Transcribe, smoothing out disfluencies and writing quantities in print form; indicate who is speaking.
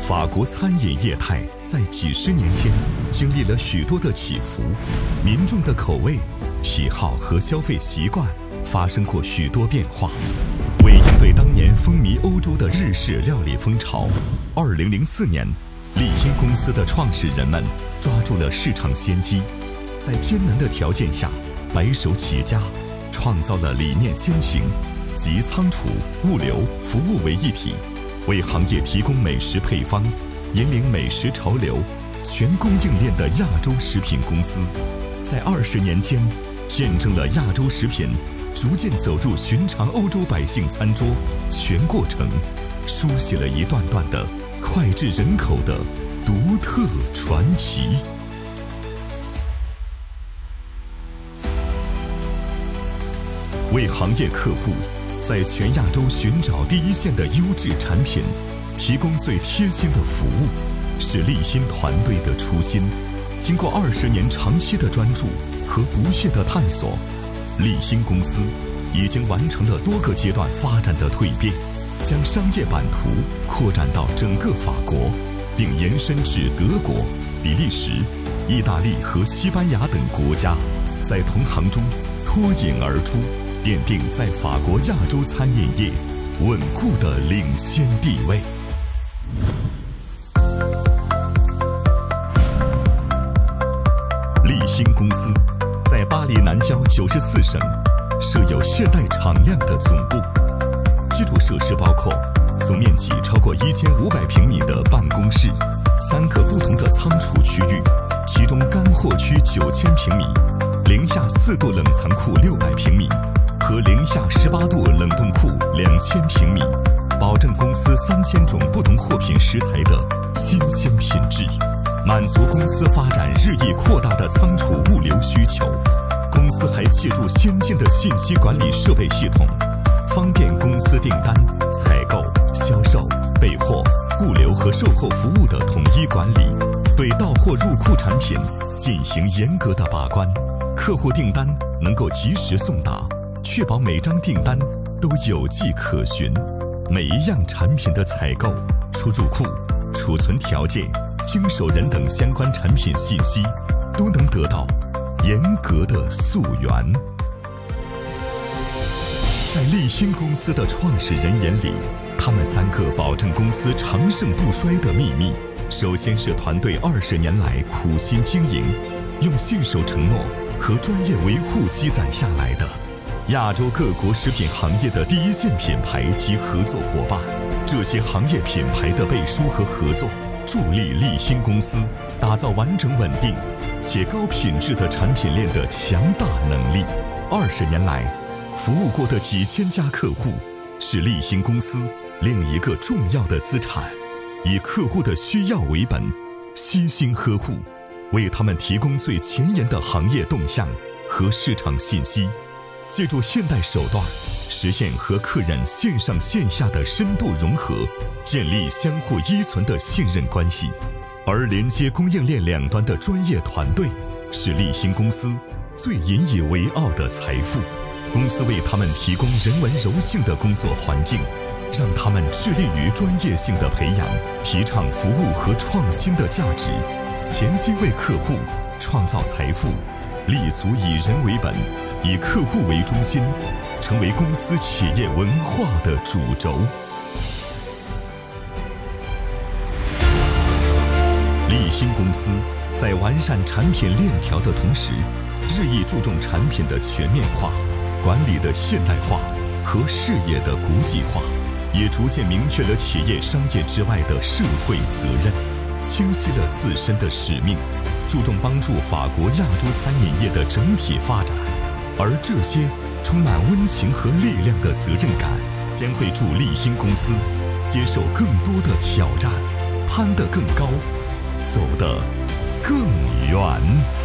Speaker 1: 法国餐饮业态在几十年间经历了许多的起伏，民众的口味、喜好和消费习惯发生过许多变化。为应对当年风靡欧洲的日式料理风潮，2004年，立新公司的创始人们抓住了市场先机，在艰难的条件下白手起家，创造了理念先行，集仓储、物流、服务为一体，为行业提供美食配方，引领美食潮流，全供应链的亚洲食品公司，在20年间见证了亚洲食品逐渐走入寻常欧洲百姓餐桌全过程，书写了一段段的脍炙人口的独特传奇。为行业客户在全亚洲寻找第一线的优质产品，提供最贴心的服务，是立新团队的初心。经过20年长期的专注和不懈的探索，立新公司已经完成了多个阶段发展的蜕变，将商业版图扩展到整个法国，并延伸至德国、比利时、意大利和西班牙等国家，在同行中脱颖而出，奠定在法国亚洲餐饮业稳固的领先地位。立新公司在巴黎南郊94省设有现代敞亮的总部，基础设施包括总面积超过1500平米的办公室，3个不同的仓储区域，其中干货区9000平米，零下4度冷藏库600平米和零下18度冷冻库2000平米，保证公司3000种不同货品食材的新鲜品质，满足公司发展日益扩大的仓储物流需求。公司还借助先进的信息管理设备系统，方便公司订单、采购、销售、备货、物流和售后服务的统一管理，对到货入库产品进行严格的把关，客户订单能够及时送达，确保每张订单都有迹可循，每一样产品的采购、出入库、储存条件、经手人等相关产品信息都能得到严格的溯源。在立新公司的创始人眼里，他们3个保证公司长盛不衰的秘密，首先是团队20年来苦心经营，用信守承诺和专业维护积攒下来的亚洲各国食品行业的第一线品牌及合作伙伴。这些行业品牌的背书和合作，助力立新公司打造完整稳定且高品质的产品链的强大能力。20年来，服务过的几千家客户是立新公司另一个重要的资产，以客户的需要为本，悉心呵护，为他们提供最前沿的行业动向和市场信息，借助现代手段实现和客人线上线下的深度融合，建立相互依存的信任关系。而连接供应链两端的专业团队是立新公司最引以为傲的财富。公司为他们提供人文柔性的工作环境，让他们致力于专业性的培养，提倡服务和创新的价值，潜心为客户创造财富，立足以人为本，以客户为中心，成为公司企业文化的主轴。立新公司在完善产品链条的同时，日益注重产品的全面化、管理的现代化和事业的国际化，也逐渐明确了企业商业之外的社会责任，清晰了自身的使命，注重帮助法国亚洲餐饮业的整体发展。而这些充满温情和力量的责任感，将会助立新公司接受更多的挑战，攀得更高，走得更远。